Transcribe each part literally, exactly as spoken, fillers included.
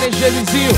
G G vizinho.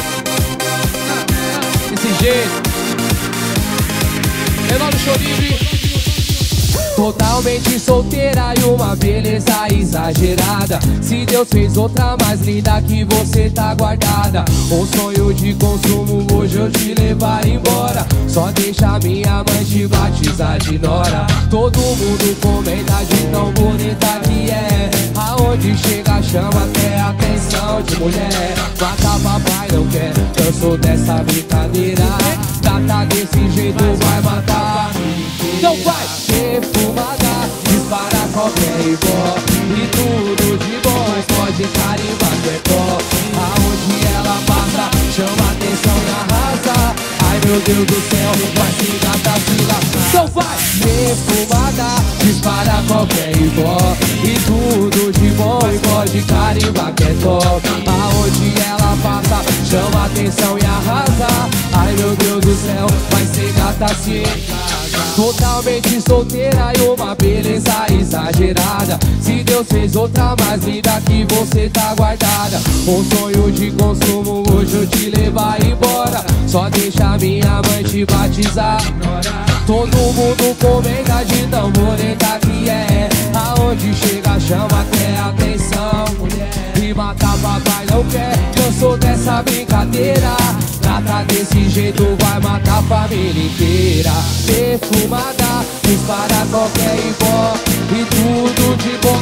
Desse jeito. Menor do Chorive. Totalmente solteira e uma beleza exagerada. Se Deus fez outra mais linda que você tá guardada. Um sonho de consumo, hoje eu te levar embora. Só deixa minha mãe te batizar de nora. Todo mundo comenta de tão bonita que é. Aonde chega chama até a atenção de mulher. Mata papai não quer, cansou dessa brincadeira. Trata desse jeito vai matar. Então vai! Perfumada, dispara qualquer igual. E tudo de bom, pode carimbar que é pó. Aonde ela passa, chama atenção e arrasa. Ai meu Deus do céu, vai se gata se lascar. Então vai! Perfumada, dispara qualquer igual. E tudo de bom, pode carimbar que é top. Aonde ela passa, chama atenção e arrasa. Ai meu Deus do céu, vai ser gata se casa. Totalmente solteira e uma beleza exagerada. Se Deus fez outra mais linda que você tá guardada. Um sonho de consumo, hoje eu te levar embora. Só deixa minha mãe te batizar. Todo mundo comenta de tão bonita que é. Aonde chega chama até a atenção. E matar papai não quer, cansou dessa brincadeira. Trata desse jeito vai matar a família inteira. Perfumada, dispara qualquer igual. E tudo de bom.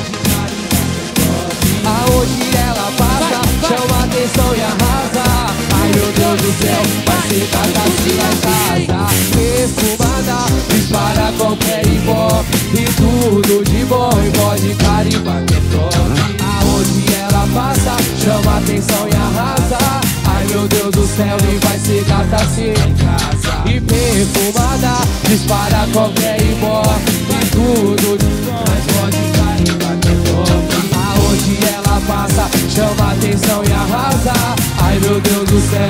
Aonde ela passa, chama atenção e arrasa. Ai meu Deus do céu, vai ser gata se na casa. Perfumada, dispara qualquer igual. E tudo de bom, e pode carimbar que é top. Aonde ela passa, chama atenção e arrasa. Ai meu Deus do céu, e vai ser gata se em casa. E perfumada, dispara qualquer ibope. E tudo de bom, mas pode carimbar que é top. Aonde ela passa, chama atenção e arrasa. Ai meu Deus do céu.